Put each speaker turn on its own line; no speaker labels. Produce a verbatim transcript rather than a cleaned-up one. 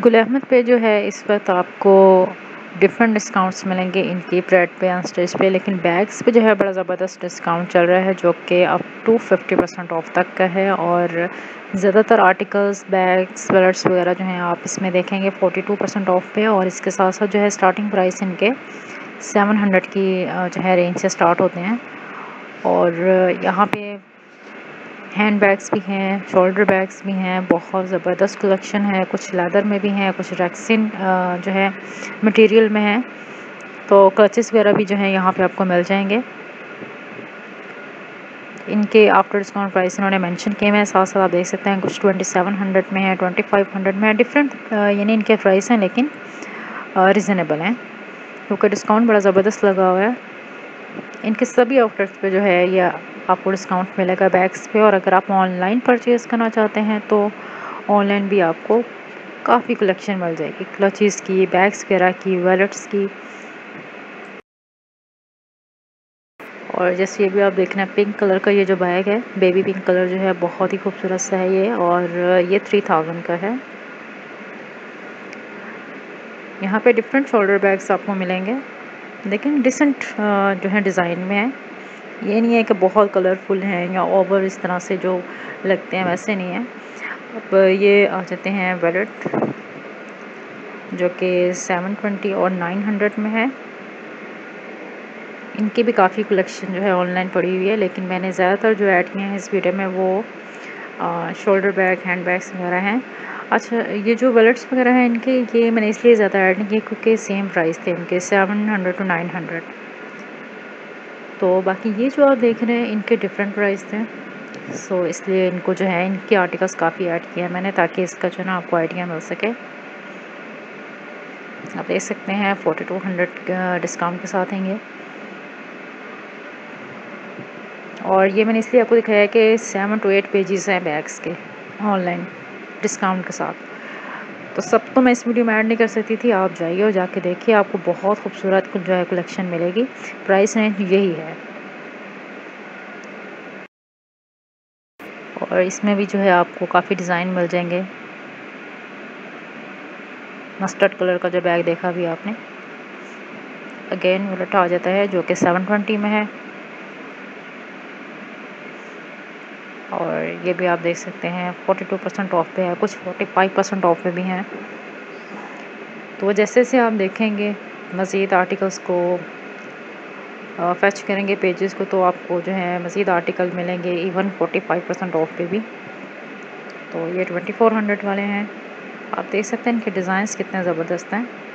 गुल अहमद पे जो है इस वक्त आपको डिफरेंट डिस्काउंट्स मिलेंगे इनकी ब्रेड पे अनस्टिच पे, लेकिन बैग्स पे जो है बड़ा ज़बरदस्त डिस्काउंट चल रहा है जो कि up to fifty percent off तक का है। और ज़्यादातर आर्टिकल्स बैग्स वॉलेट्स वगैरह जो हैं आप इसमें देखेंगे फोर्टी टू परसेंट ऑफ पे। और इसके साथ साथ जो है स्टार्टिंग प्राइस इनके सेवन हंड्रेड की जो है रेंज से स्टार्ट होते हैं। और यहाँ पे हैंड बैग्स भी हैं, शोल्डर बैग्स भी हैं, बहुत ज़बरदस्त कलेक्शन है। कुछ लेदर में भी हैं, कुछ रेक्सिन जो है मटेरियल में है। तो क्लचेस वगैरह भी जो है यहाँ पे आपको मिल जाएंगे। इनके आफ्टर डिस्काउंट प्राइस इन्होंने मेंशन किए हैं। साथ साथ आप देख सकते हैं कुछ ट्वेंटी सेवन हंड्रेड में है, ट्वेंटी फाइव हंड्रेड में है। डिफरेंट यानी इनके प्राइस हैं लेकिन रिजनेबल हैं क्योंकि डिस्काउंट बड़ा ज़बरदस्त लगा हुआ है। इनके सभी आउटलेट्स पे जो है या आपको डिस्काउंट मिलेगा बैग्स पे। और अगर आप ऑनलाइन परचेज़ करना चाहते हैं तो ऑनलाइन भी आपको काफ़ी कलेक्शन मिल जाएगी, क्लचेस की, बैग्स वगैरह की, वॉलेट्स की। और जैसे ये भी आप देख रहे हैं पिंक कलर का ये जो बैग है, बेबी पिंक कलर जो है, बहुत ही खूबसूरत सा है ये। और ये थ्री थाउजेंड का है। यहाँ पे डिफरेंट शोल्डर बैग्स आपको मिलेंगे लेकिन डिसेंट जो है डिज़ाइन में है। ये नहीं है कि बहुत कलरफुल हैं या ओवर इस तरह से जो लगते हैं, वैसे नहीं है। अब ये आ जाते हैं वॉलेट जो कि सेवन ट्वेंटी और नाइन हंड्रेड में है। इनकी भी काफ़ी कलेक्शन जो है ऑनलाइन पड़ी हुई है, लेकिन मैंने ज़्यादातर जो ऐड किए हैं इस वीडियो में वो शोल्डर बैग, हैंड बैग्स वगैरह हैं। अच्छा, ये जो वॉलेट्स वगैरह हैं इनके, ये मैंने इसलिए ज़्यादा ऐड नहीं किए क्योंकि सेम प्राइस थे इनके, seven hundred to nine hundred. तो बाकी ये जो आप देख रहे हैं इनके डिफरेंट प्राइस थे, सो इसलिए इनको जो है इनके आर्टिकल्स काफ़ी ऐड किया है मैंने ताकि इसका जो है ना आपको आइडिया मिल सके। आप देख सकते हैं फोर्टी टू हंड्रेड डिस्काउंट के साथ हैं ये। और ये मैंने इसलिए आपको दिखाया कि सेवन टू एट पेजेस हैं बैग्स के ऑनलाइन डिस्काउंट के साथ। तो सब तो मैं इस वीडियो में ऐड नहीं कर सकती थी। आप जाइए और जाके देखिए, आपको बहुत खूबसूरत जो है कलेक्शन मिलेगी। प्राइस रेंज यही है। और इसमें भी जो है आपको काफ़ी डिज़ाइन मिल जाएंगे। मस्टर्ड कलर का जो बैग देखा भी आपने, अगेन वॉलेट आ जाता है जो कि सेवन ट्वेंटी में है। और ये भी आप देख सकते हैं फोर्टी टू परसेंट ऑफ पे है, कुछ फोर्टी फाइव परसेंट ऑफ पे भी हैं। तो जैसे जैसे आप देखेंगे मज़ीद आर्टिकल्स को फैच करेंगे पेजेस को, तो आपको जो है मज़ीद आर्टिकल मिलेंगे even forty five percent off पे भी। तो ये ट्वेंटी फोर हंड्रेड वाले हैं। आप देख सकते हैं इनके डिज़ाइंस कितने ज़बरदस्त हैं।